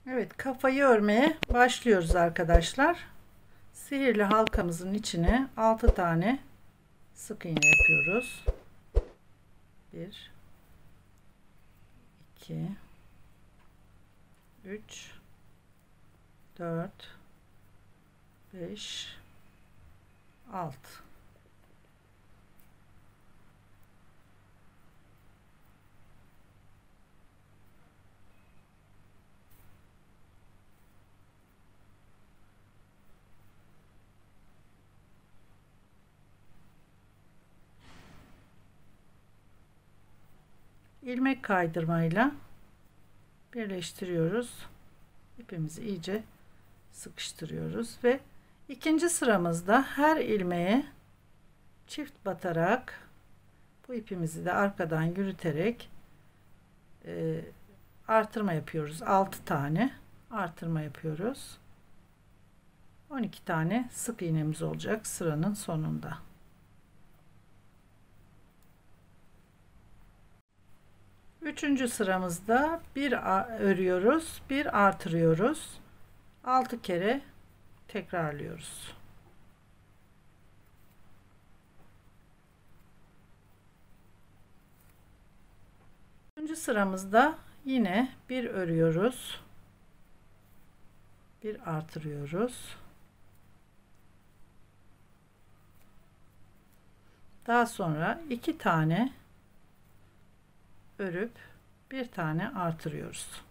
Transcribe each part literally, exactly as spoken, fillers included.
Evet, kafayı örmeye başlıyoruz arkadaşlar. Sihirli halkamızın içine altı tane sık iğne yapıyoruz. bir iki üç dört beş altı. İlmek kaydırmayla birleştiriyoruz. İpimizi iyice sıkıştırıyoruz ve ikinci sıramızda her ilmeğe çift batarak bu ipimizi de arkadan yürüterek e, artırma yapıyoruz. altı tane artırma yapıyoruz. on iki tane sık iğnemiz olacak sıranın sonunda. Üçüncü sıramızda bir örüyoruz, bir artırıyoruz. altı kere tekrarlıyoruz. Üçüncü sıramızda yine bir örüyoruz, bir artırıyoruz. Daha sonra iki tane örüp bir tane artırıyoruz.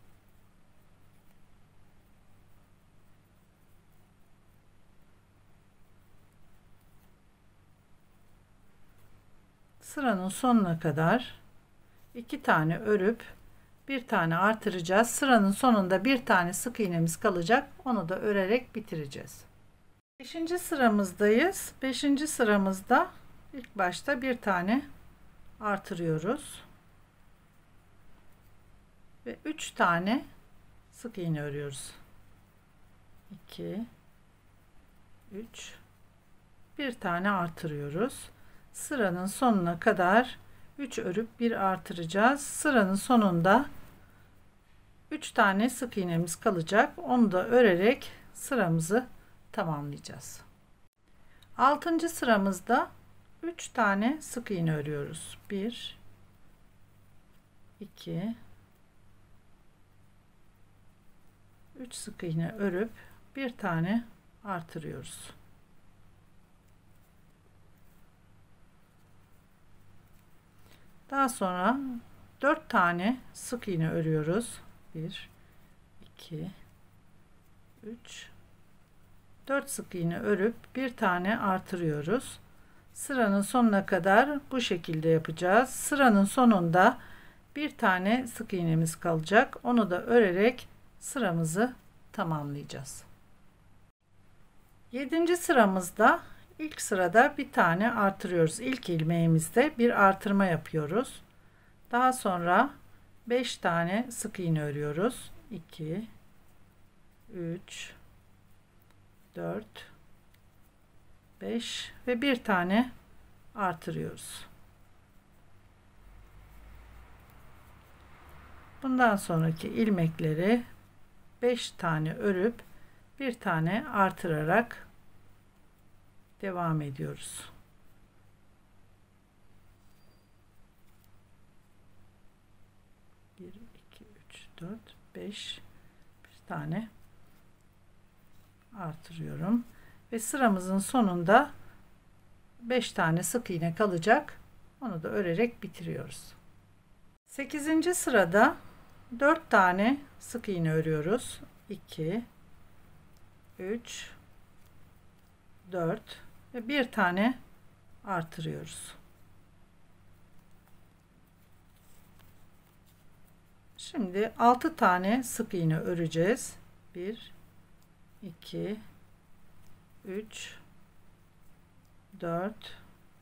Sıranın sonuna kadar iki tane örüp bir tane artıracağız. Sıranın sonunda bir tane sık iğnemiz kalacak. Onu da örerek bitireceğiz. beşinci sıramızdayız. beşinci sıramızda ilk başta bir tane artırıyoruz. Ve üç tane sık iğne örüyoruz. iki üç bir tane artırıyoruz. Sıranın sonuna kadar üç örüp bir artıracağız. Sıranın sonunda üç tane sık iğnemiz kalacak. Onu da örerek sıramızı tamamlayacağız. altıncı sıramızda üç tane sık iğne örüyoruz. bir iki üç sık iğne örüp bir tane artırıyoruz. Daha sonra dört tane sık iğne örüyoruz. bir iki üç dört sık iğne örüp bir tane artırıyoruz. Sıranın sonuna kadar bu şekilde yapacağız. Sıranın sonunda bir tane sık iğnemiz kalacak. Onu da örerek sıramızı tamamlayacağız. yedinci sıramızda ilk sırada bir tane artırıyoruz. İlk ilmeğimizde bir artırma yapıyoruz. Daha sonra beş tane sık iğne örüyoruz. iki üç dört beş ve bir tane artırıyoruz. Bundan sonraki ilmekleri beş tane örüp bir tane artırarak devam ediyoruz. bir iki üç dört beş bir tane artırıyorum ve sıramızın sonunda beş tane sık iğne kalacak. Onu da örerek bitiriyoruz. sekizinci sırada dört tane sık iğne örüyoruz. iki üç dört ve bir tane artırıyoruz. Şimdi altı tane sık iğne öreceğiz. bir iki üç dört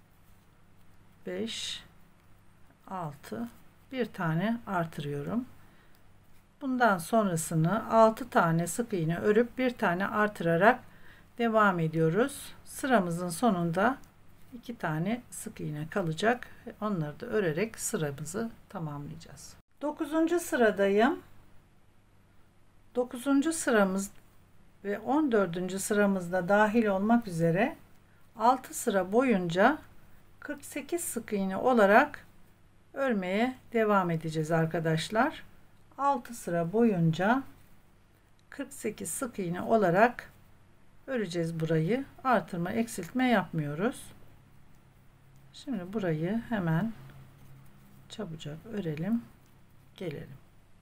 beş altı bir tane artırıyorum. Bundan sonrasını altı tane sık iğne örüp bir tane artırarak devam ediyoruz. Sıramızın sonunda iki tane sık iğne kalacak. Onları da örerek sıramızı tamamlayacağız. dokuzuncu sıradayım. dokuzuncu sıramız ve on dördüncü sıramızda dahil olmak üzere altı sıra boyunca kırk sekiz sık iğne olarak örmeye devam edeceğiz arkadaşlar. altı sıra boyunca kırk sekiz sık iğne olarak öreceğiz burayı. Artırma, eksiltme yapmıyoruz. Şimdi burayı hemen çabucak örelim. Gelelim.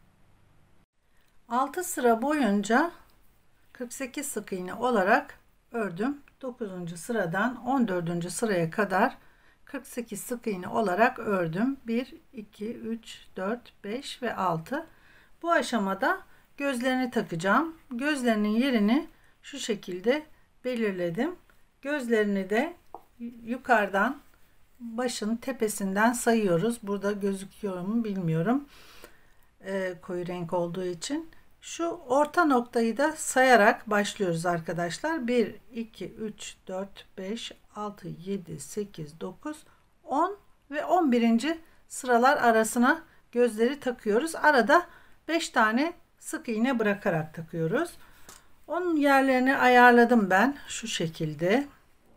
altı sıra boyunca kırk sekiz sık iğne olarak ördüm. dokuzuncu sıradan on dördüncü sıraya kadar kırk sekiz sık iğne olarak ördüm. bir, iki, üç, dört, beş ve altı. Bu aşamada gözlerini takacağım. Gözlerinin yerini şu şekilde belirledim. Gözlerini de yukarıdan başın tepesinden sayıyoruz. Burada gözüküyor mu bilmiyorum. Ee, koyu renk olduğu için. Şu orta noktayı da sayarak başlıyoruz arkadaşlar. bir, iki, üç, dört, beş, altı, yedi, sekiz, dokuz, on ve on birinci sıralar arasına gözleri takıyoruz. Arada beş tane sık iğne bırakarak takıyoruz. Onun yerlerini ayarladım ben şu şekilde.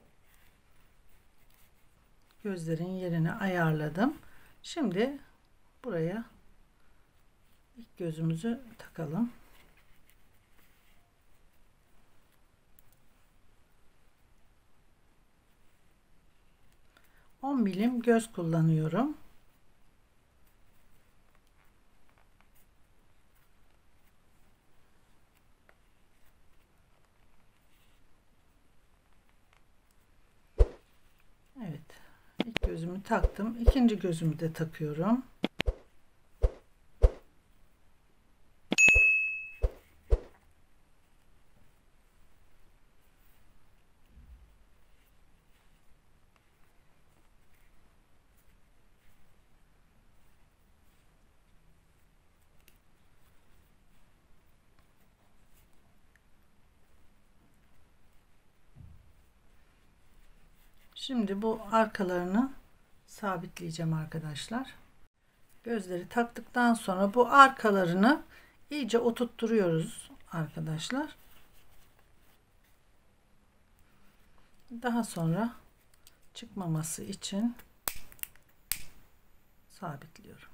Gözlerin yerini ayarladım. Şimdi buraya ilk gözümüzü takalım. on milim göz kullanıyorum. Evet. İlk gözümü taktım. İkinci gözümü de takıyorum. Şimdi bu arkalarını sabitleyeceğim arkadaşlar. Gözleri taktıktan sonra bu arkalarını iyice oturtturuyoruz arkadaşlar. Daha sonra çıkmaması için sabitliyorum.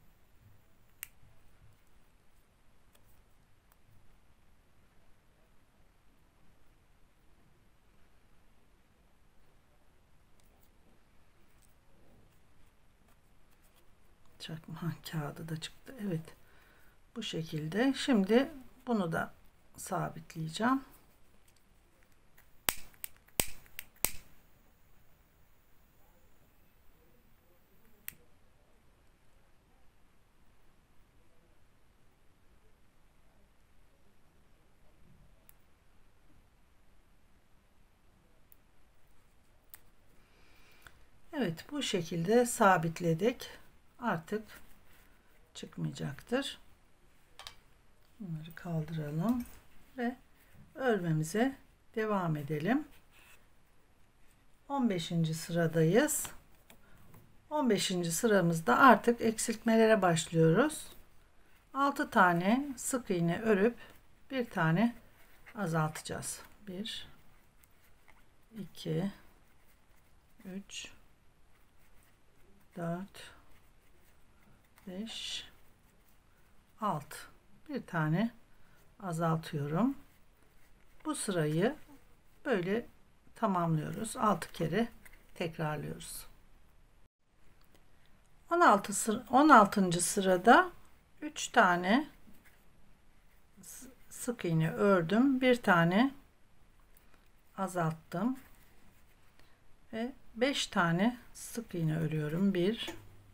Çakma kağıdı da çıktı. Evet. Bu şekilde. Şimdi bunu da sabitleyeceğim. Evet, bu şekilde sabitledik. Artık çıkmayacaktır. Bunları kaldıralım ve örmemize devam edelim. on beşinci sıradayız. on beşinci sıramızda artık eksiltmelere başlıyoruz. altı tane sık iğne örüp bir tane azaltacağız. bir, iki, üç, dört, beş, altı. Bir tane azaltıyorum. Bu sırayı böyle tamamlıyoruz. altı kere tekrarlıyoruz. on altı sıra, on altıncı sırada üç tane sık iğne ördüm. Bir tane azalttım. Ve beş tane sık iğne örüyorum. bir,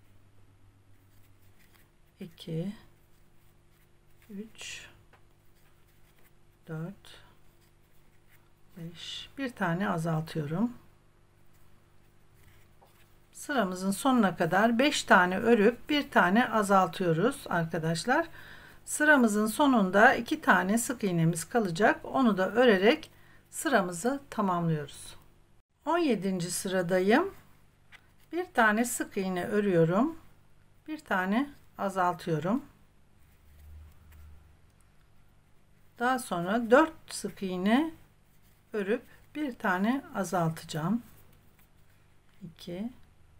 iki, üç, dört, beş. Bir tane azaltıyorum. Sıramızın sonuna kadar beş tane örüp bir tane azaltıyoruz arkadaşlar. Sıramızın sonunda iki tane sık iğnemiz kalacak. Onu da örerek sıramızı tamamlıyoruz. on yedinci sıradayım. Bir tane sık iğne örüyorum. Bir tane azaltıyorum. Daha sonra dört sık iğne örüp bir tane azaltacağım. iki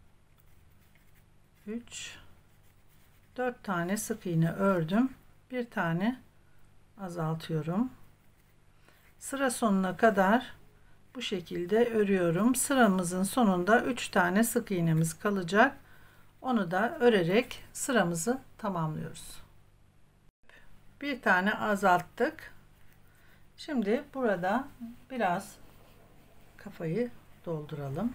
üç dört tane sık iğne ördüm. Bir tane azaltıyorum. Sıra sonuna kadar bu şekilde örüyorum. Sıramızın sonunda üç tane sık iğnemiz kalacak. Onu da örerek sıramızı tamamlıyoruz. Bir tane azalttık. Şimdi burada biraz kafayı dolduralım.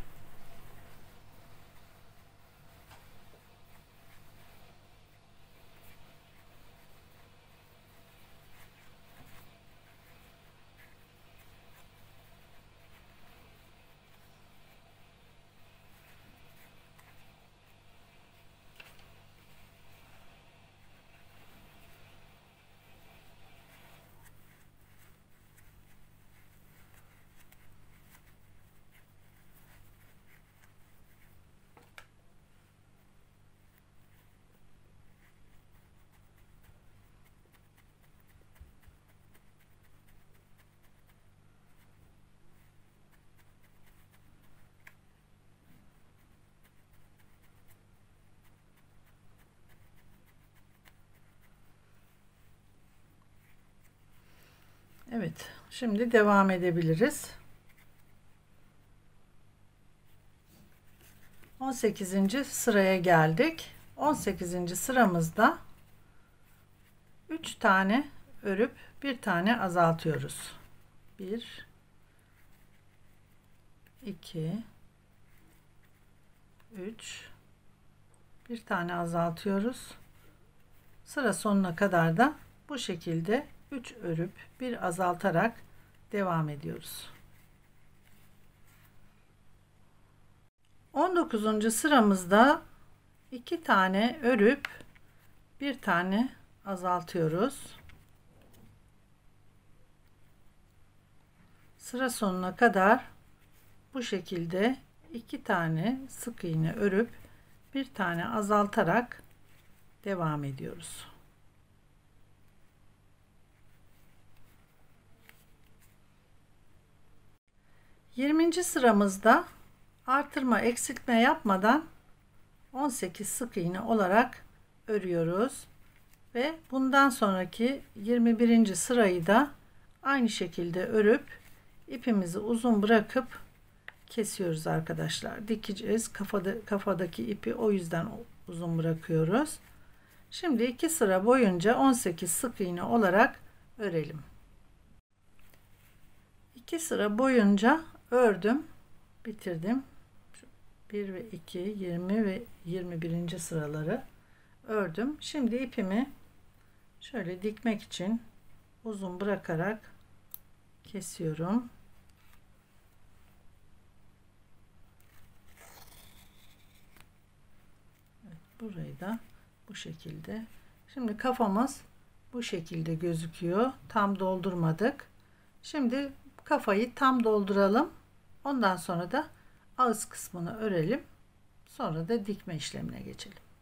Evet, şimdi devam edebiliriz. on sekizinci sıraya geldik. on sekizinci sıramızda üç tane örüp bir tane azaltıyoruz. bir iki üç bir tane azaltıyoruz. Sıra sonuna kadar da bu şekilde üç örüp bir azaltarak devam ediyoruz. on dokuzuncu sıramızda iki tane örüp bir tane azaltıyoruz. Sıra sonuna kadar bu şekilde iki tane sık iğne örüp bir tane azaltarak devam ediyoruz. yirminci sıramızda artırma eksiltme yapmadan on sekiz sık iğne olarak örüyoruz ve bundan sonraki yirmi birinci sırayı da aynı şekilde örüp ipimizi uzun bırakıp kesiyoruz arkadaşlar. Dikeceğiz. Kafada, kafadaki ipi o yüzden uzun bırakıyoruz. Şimdi iki sıra boyunca on sekiz sık iğne olarak örelim. iki sıra boyunca ördüm, bitirdim. bir ve iki, yirmi ve yirmi birinci sıraları ördüm. Şimdi ipimi şöyle dikmek için uzun bırakarak kesiyorum. Evet, burayı da bu şekilde. Şimdi kafamız bu şekilde gözüküyor. Tam doldurmadık. Şimdi kafayı tam dolduralım. Ondan sonra da ağız kısmını örelim. Sonra da dikme işlemine geçelim.